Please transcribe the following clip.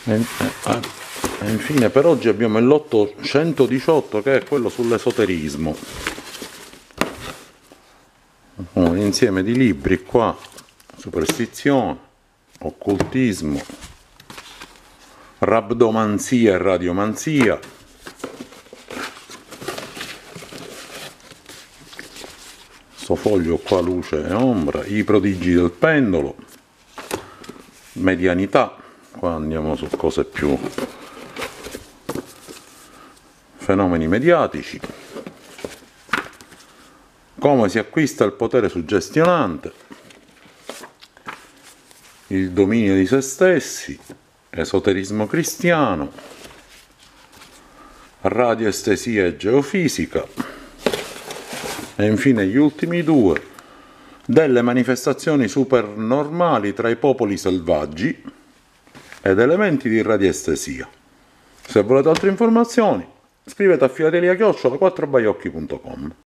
E infine per oggi abbiamo il lotto 118, che è quello sull'esoterismo, un insieme di libri qua: superstizione, occultismo, rabdomanzia e radiomanzia, sto foglio qua luce e ombra, i prodigi del pendolo, medianità, qua andiamo su cose più fenomeni mediatici, come si acquista il potere suggestionante, il dominio di se stessi, esoterismo cristiano, radioestesia e geofisica, e infine gli ultimi due: delle manifestazioni supernormali tra i popoli selvaggi ed elementi di radiestesia. Se volete altre informazioni, scrivete a filatelia@4baiocchi.com.